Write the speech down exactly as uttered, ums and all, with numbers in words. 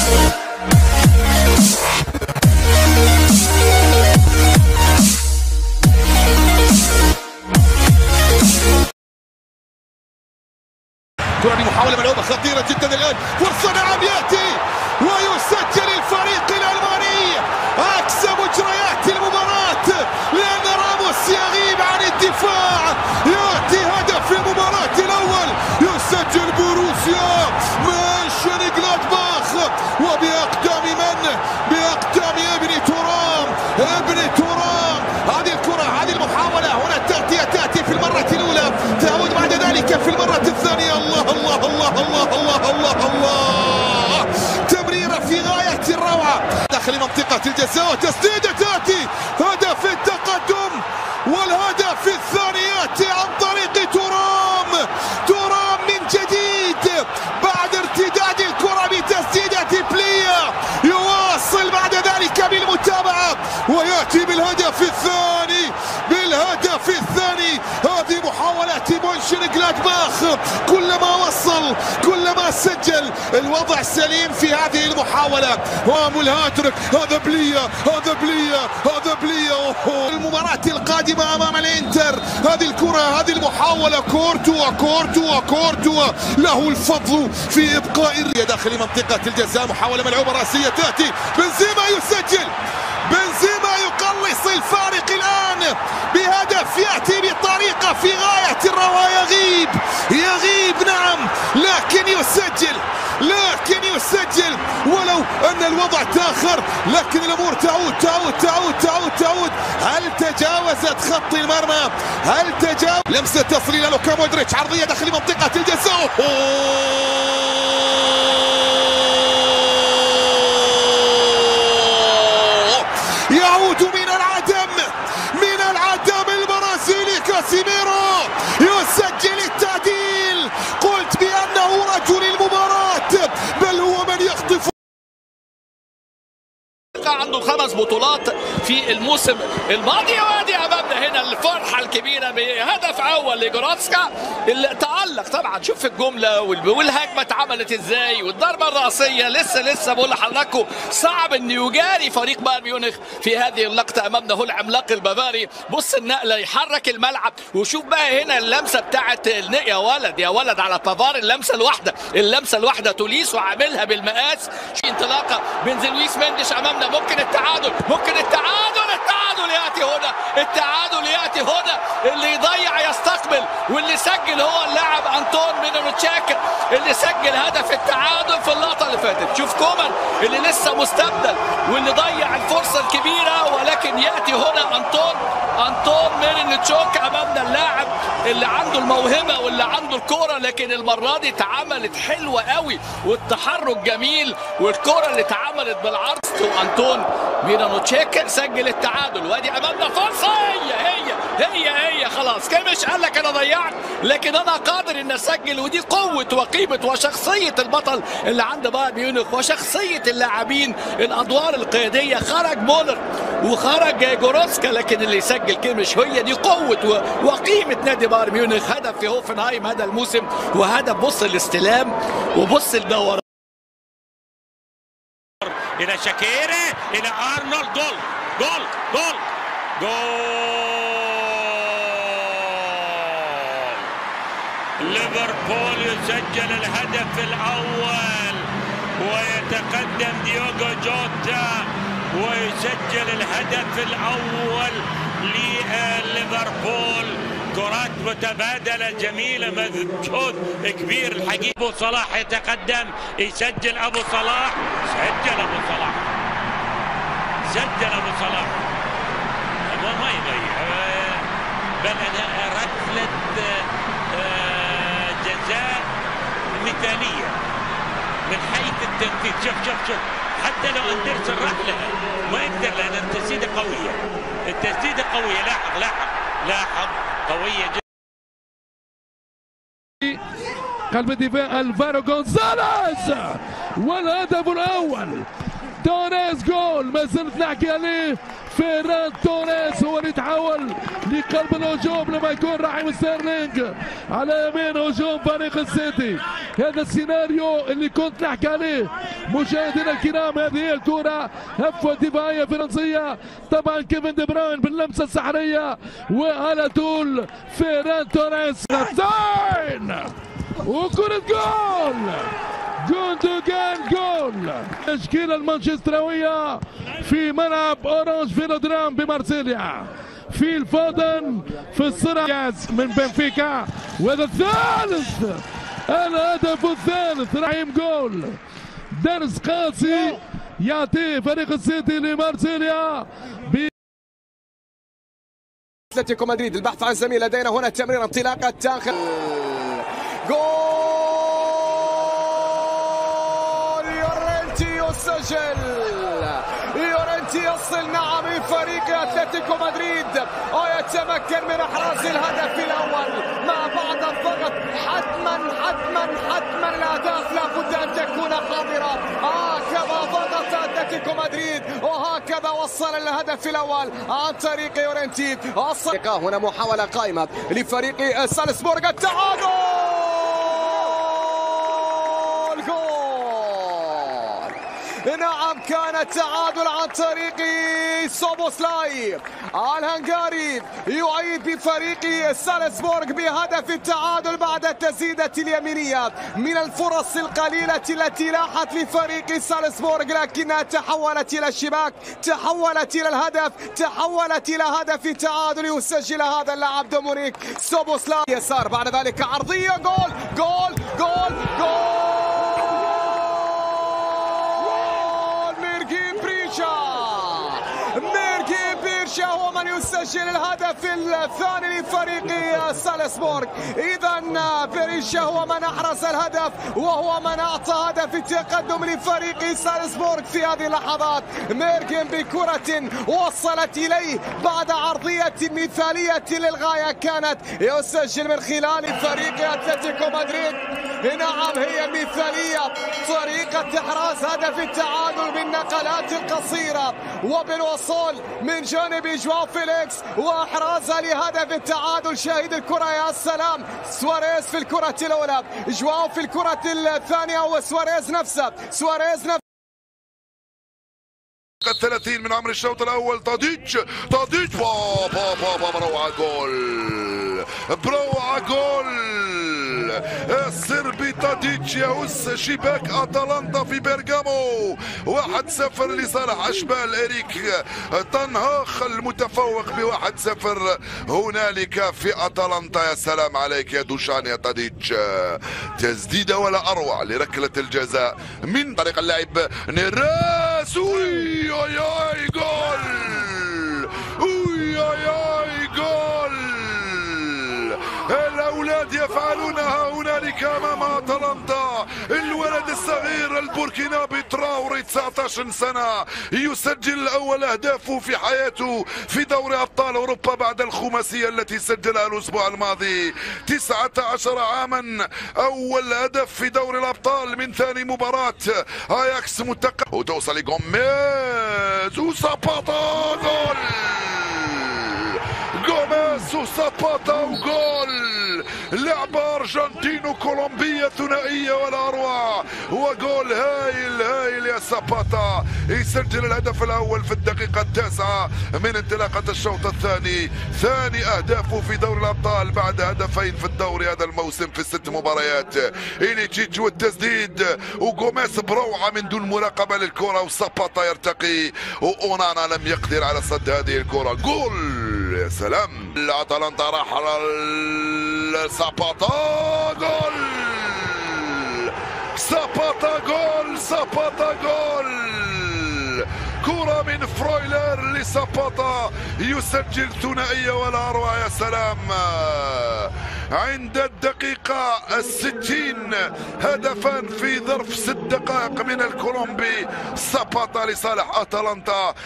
كرة محاولة ملعوبة خطيرة جدا الآن، فرصة نعم يأتي ويسجل الفريق الألماني عكس مجريات المباراة، لأن راموس يغيب عن الدفاع. يأتي هدف في المباراة الأول، يسجل بروسيا مönchengladbach وبأقدام من؟ بأقدام ابن ترام، ابن ترام. هذه الكرة، هذه المحاولة، هنا التغطية تأتي في المرة الأولى، تعود بعد ذلك في المرة الثانية. الله الله الله الله الله الله الله، تمريرة في غاية الروعة داخل منطقة الجزاء، وتسديدة تأتي، هدف التقدم، والهدف الثاني يأتي عن طريق ترام. ترام من جديد بعد ارتداد الكرة بتسديدة بليا، يواصل بعد ذلك بالمتابعة ويأتي بالهدف الثاني، بالهدف الثاني. هذه محاولات مönchengladbach، كلما وصل كلما سجل. الوضع سليم في هذه المحاولة، وام الهاتريك، هذا بليا، هذا بليا، هذا بليا. المباراة القادمة أمام الإنتر، هذه الكرة، هذه المحاولة، كورتوا كورتوا كورتوا له الفضل في إبقاء داخل منطقة الجزاء. محاولة ملعوبة رأسية تأتي، بنزيما يسجل، بنزيما يقلص الفارق الآن بهدف يأتي بطريقة في غاية الروعة. يغيب يغيب نعم، لكن يسجل، لكن يسجل ولو أن الوضع تأخر، لكن الأمور تعود تعود تعود تعود تعود. هل تجاوزت خط المرمى؟ هل تجاوز؟ لمسة تصليل لوكا مودريتش، عرضية داخل منطقة الجزاء. يعود من العدم، من العدم البرازيلي كاسيميرو يسجل التعديل. قلت بأنه رجل المباراة، بل هو من يخطف. عنده خمس بطولات في الموسم الماضي، وادي امامنا هنا الفرحه الكبيره بهدف اول لجوراتسكا اللي تالق. طبعا شوف الجمله والهجمه اتعملت ازاي، والضربه الراسيه. لسه لسه بقول لحضراتكم صعب ان يجاري فريق بايرن ميونخ في هذه اللقطه. امامنا هو العملاق البافاري، بص النقله، يحرك الملعب. وشوف بقى هنا اللمسه بتاعت يا ولد يا ولد على بافاري، اللمسه الواحده، اللمسه الواحده توليسو عاملها بالمقاس. انطلاقه بنزل لويس مندش امامنا، ممكن التعادل، ممكن التعادل، التعادل ياتي هنا، التعادل ياتي هنا. اللي يضيع يستقبل، واللي سجل هو اللاعب انطون مينونوتشاك اللي سجل هدف التعادل في اللقطه اللي فاتت. شوف كومان اللي لسه مستبدل واللي ضيع الفرصه الكبيره، ولكن ياتي هنا انطون انطون مينونوتشاك امامنا، اللاعب اللي عنده الموهبه واللي عنده الكوره، لكن المره دي اتعملت حلوه قوي، والتحرك جميل، والكوره اللي اتعملت بالعرض. وانطون مينونوتشاك سجل التعادل، وادي امامنا فرصه. هي هي هي هي خلاص، كمش قال لك انا ضيعت، لكن انا قادر ان اسجل. ودي قوه وقيمه وشخصيه البطل اللي عند بايرن ميونخ، وشخصيه اللاعبين الادوار القياديه. خرج مولر وخرج جوراتسكا، لكن اللي يسجل كيمش. هي دي قوه وقيمه نادي بايرن ميونخ. هدف في هوفنهايم هذا الموسم، وهدف بص الاستلام وبص الدوران. إلى شاكيري، إلى أرنولد، جول جول جول جول. ليفربول يسجل الهدف الأول، ويتقدم ديوغو جوتا ويسجل الهدف الأول لليفربول. كرات متبادلة جميلة، مجهود كبير الحقيقة. أبو صلاح يتقدم، يسجل أبو صلاح، سجل أبو صلاح، سجل أبو صلاح، ما يضيع، بل أنا ركلة جزاء مثالية من حيث التنفيذ. شوف شوف شوف، حتى لو أندرسون راح لها ما يقدر، لأن التسديدة قوية، التسديدة قوية. لاحظ لاحظ لاحظ قوية جدا. قلب الدفاع الفارو غونزاليز، والهدف الأول. توريس جول، ما زلت نحكي عليه فيران توريس هو اللي يتحول لقلب الهجوم لما يكون رحيم ستيرلينج على يمين هجوم فريق السيتي. هذا السيناريو اللي كنت نحكي عليه مشاهدينا الكرام. هذه هي الكرة هفوة دفاعية فرنسية، طبعا كيفن دي بروين باللمسة السحرية وعلى طول فيران توريس زين وكرة جول. جوندوجان جول. تشكيلة المانشستراوية في ملعب اورانج فيلودرام بمارسيليا. في الفودن في السرعة من بنفيكا، وهذا الثالث الهدف الثالث. رحيم جول، درس قاسي يعطيه فريق السيتي لمارسيليا. اتلتيكو مدريد البحث عن زميل، لدينا هنا تمرير انطلاقة داخل جول. يورنتي يسجل، يورنتي يصل نعم لفريق اتلتيكو مدريد ويتمكن من احراز الهدف الاول ما بعد الضغط. حتما حتما حتما الاهداف لابد ان تكون حاضره. هكذا ضغط اتلتيكو مدريد وهكذا وصل الهدف الاول عن طريق يورنتي. وصل هنا محاوله قائمه لفريق سالزبورغ، التعادل. نعم كان التعادل عن طريق سوبوسلاي الهنغاري يعيد بفريق سالزبورغ بهدف التعادل بعد التسديدة اليمينية من الفرص القليلة التي لاحت لفريق سالزبورغ، لكنها تحولت إلى الشباك، تحولت إلى الهدف، تحولت إلى هدف التعادل يسجل هذا اللاعب دومونيك سوبوسلاي. يسار بعد ذلك عرضية، جول جول جول جول. هو من يسجل الهدف الثاني لفريق سالزبورغ. إذا بيريشا هو من أحرز الهدف وهو من أعطى هدف التقدم لفريق سالزبورغ في هذه اللحظات. ميرغين بكرة وصلت إليه بعد عرضية مثالية للغاية كانت يسجل من خلال فريق أتلتيكو مدريد. نعم هي مثالية، طريقة إحراز هدف التعادل بالنقلات القصيرة وبالوصول من جانب جواو فيليكس واحرازها لهدف التعادل. شاهد الكرة يا سلام، سواريز في الكرة الأولى، جواو في الكرة الثانية وسواريز نفسه، سواريز نفسه. الثلاثين من عمر الشوط الأول. تاديتش تاديتش بابا بابا روعة جول، بروعة جول. السربي تاديتش يهز شباك اتلانتا في بيرغامو. واحد صفر لصالح اشبال اريك تنهاخ المتفوق بواحد صفر هنالك في اتلانتا. يا سلام عليك يا دوشان يا تاديتش، تسديده ولا اروع لركله الجزاء من طريق اللاعب نيراس. اوي اوي اوي جول، اوي اوي اوي جول. الأولاد يفعلونها هنالك أمام أتلانتا. الولد الصغير البوركينابي تراوري تسعة عشر سنة يسجل أول أهدافه في حياته في دوري أبطال أوروبا بعد الخماسية التي سجلها الأسبوع الماضي. تسعة عشر عاما، أول هدف في دوري الأبطال من ثاني مباراة أياكس متقدم وتوصل لغوميز وساباتا. جول جوميز وساباتا وجول. لعبة أرجنتينو كولومبية ثنائية ولا أروع، وجول هايل هايل يا ساباتا. يسجل الهدف الأول في الدقيقة التاسعة من انطلاقة الشوط الثاني. ثاني أهدافه في دوري الأبطال بعد هدفين في الدوري هذا الموسم في الست مباريات. إليتشيتش والتسديد، وجوميز بروعة من دون مراقبة للكرة، وساباتا يرتقي وأونانا لم يقدر على صد هذه الكرة. جول يا سلام. الأتلانتا راح ساباتا. جول ساباتا جول ساباتا جول. كرة من فرويلر لساباتا يسجل ثنائية ولا أروع. يا سلام. عند الدقيقة الستين هدفان في ظرف ست دقائق من الكولومبي. ساباتا لصالح أتلانتا